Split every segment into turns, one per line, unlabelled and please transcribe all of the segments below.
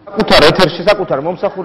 საკუთარ ეთერში, საკუთარ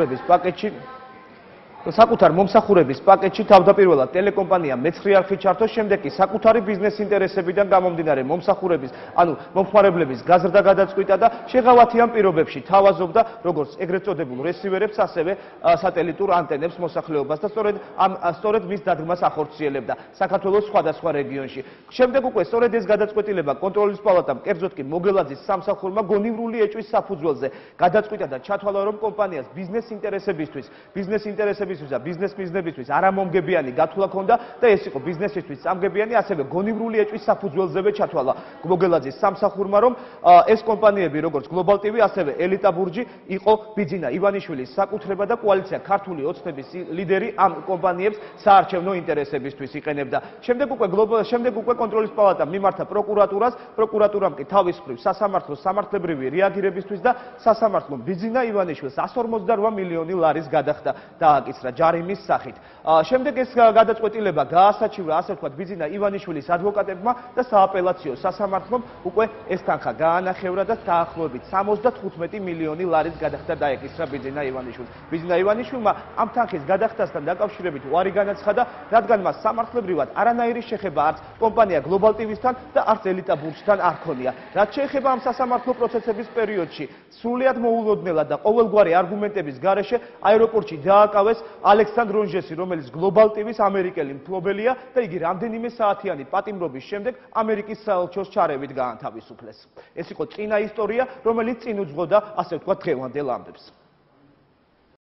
მომსახურების პაკეტში თავდაპირველად ტელეკომპანია მეცხრე არხით ჩართო, შემდეგ კი საკუთარი ბიზნეს ინტერესებიდან გამომდინარე მომსახურების, ანუ მომხმარებლების გაზრდა-გადაწყვიტა და შეღავათიან პირობებში თავაზობდა როგორც ეგრეთ წოდებულ რესივერებს, ასევე სატელიტურ ანტენებს მოსახლეობას და სწორედ მის დადგმას ახორციელებდა საქართველოს სხვადასხვა რეგიონში. შემდეგ უკვე სწორედ ეს გადაწყვეტილება კონტროლის პალატამ, კერძოდ კი მოგელაძის სამსახურმა გონივრული ეჭვის საფუძველზე გადაწყვიტა და ჩათვალა, რომ კომპანიას ბიზნეს ინტერესებისთვის და ბიზნეს მიზნებისთვის არამომგებიანი გათვლა ჰქონდა და ეს იყო ბიზნესისთვის წამგებიანი, ასევე გონივრული ეჭვის საფუძველზევე ჩათვალა მოგელაძის სამსახურმა, რომ ეს კომპანიები როგორც გლობალ ტივი, ასევე ელიტა ბურჯი იყო ბიძინა ივანიშვილის საკუთრება და კოალიცია ქართული ოცნების ლიდერი ამ კომპანიებს საარჩევნო ინტერესებისთვის იყენებდა. შემდეგ უკვე კონტროლის პალატამ მიმართა პროკურატურას, პროკურატურამ კი თავის მხრივ სასამართლოს სამართლებრივი რეაგირებისთვის და სასამართლომ ბიძინა ივანიშვილს 158 მილიონი ლარის გადახდა დააკისრა ჯარიმის სახით. შემდეგ ეს გადაწყვეტილება გაასაჩივრა, ასე ვთქვათ, ბიძინა ივანიშვილის ადვოკატებმა და სააპელაციო სასამართლომ უკვე ეს თანხა გაანახევრა და დაახლოებით 75 მილიონი ლარის გადახდა დაეკისრა ბიძინა ივანიშვილს. ბიძინა ივანიშვილმა ამ თანხის გადახდასთან დაკავშირებით უარი განაცხადა, რადგან მას სამართლებრივად არანაირი შეხება არც კომპანია გლობალ ტივისთან და არც ელიტა ბურჯთან არ ჰქონია. რაც შეეხება ამ სასამართლო პროცესების პერიოდში, სრულიად მოულოდნელად და ყოველგვარი არგუმენტების გარეშე აეროპორტში დააკავეს ალექსანდრ რონჟესი, რომელიც გლობალ ტივის ამერიკელი მფლობელია და იგი რამდენიმე საათიანი პატიმრობის შემდეგ ამერიკის საელჩოს ჩარევით გაანთავისუფლეს. ეს იყო წინა ისტორია, რომელიც წინ უძღვოდა, ასე ვთქვათ, დღევანდელ ამბებს.